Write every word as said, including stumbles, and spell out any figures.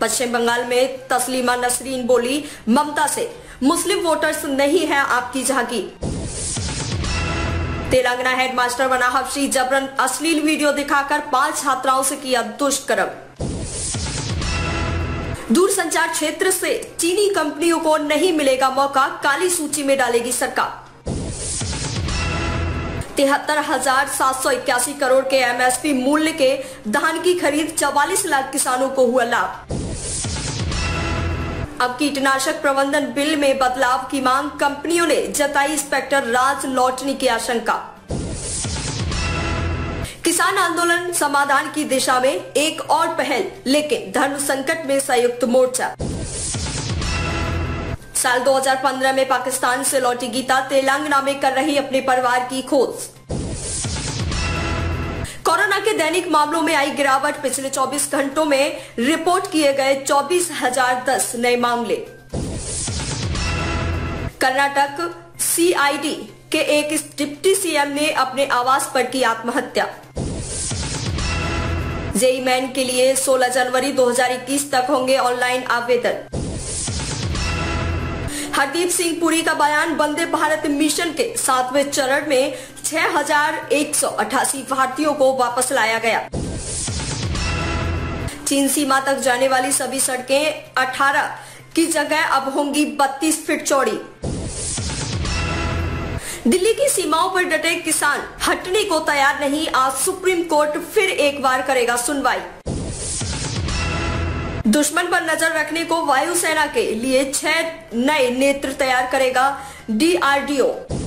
पश्चिम बंगाल में तस्लीमा नसरीन बोली, ममता से मुस्लिम वोटर्स नहीं है आपकी झांकी। तेलंगाना हेडमास्टर बना हफ्सी, जबरन अश्लील वीडियो दिखाकर पांच छात्राओं से किया दुष्कर्म। दूरसंचार क्षेत्र से चीनी कंपनियों को नहीं मिलेगा मौका, काली सूची में डालेगी सरकार। तिहत्तर हजार सात सौ इक्यासी करोड़ के एमएसपी मूल्य के धान की खरीद, चवालीस लाख किसानों को हुआ लाभ। अब कीटनाशक प्रबंधन बिल में बदलाव की मांग, कंपनियों ने जताई इंस्पेक्टर राज लौटने की आशंका। किसान आंदोलन समाधान की दिशा में एक और पहल, लेकिन धर्म संकट में संयुक्त मोर्चा। साल दो हज़ार पंद्रह में पाकिस्तान से लौटी गीता तेलंगाना में कर रही अपने परिवार की खोज। कोरोना के दैनिक मामलों में आई गिरावट, पिछले चौबीस घंटों में रिपोर्ट किए गए चौबीस हजार दस नए मामले। कर्नाटक सीआईडी के एक डिप्टी सीएम ने अपने आवास पर की आत्महत्या। जेईई मेन के लिए सोलह जनवरी दो हज़ार इक्कीस तक होंगे ऑनलाइन आवेदन। हरदीप सिंह पुरी का बयान, वंदे भारत मिशन के सातवें चरण में छह हजार एक सौ अठासी भारतीयों को वापस लाया गया। चीन सीमा तक जाने वाली सभी सड़कें अठारह की जगह अब होंगी बत्तीस फीट चौड़ी। दिल्ली की सीमाओं पर डटे किसान हटने को तैयार नहीं, आज सुप्रीम कोर्ट फिर एक बार करेगा सुनवाई। दुश्मन पर नजर रखने को वायुसेना के लिए छह नए नेत्र तैयार करेगा डीआरडीओ।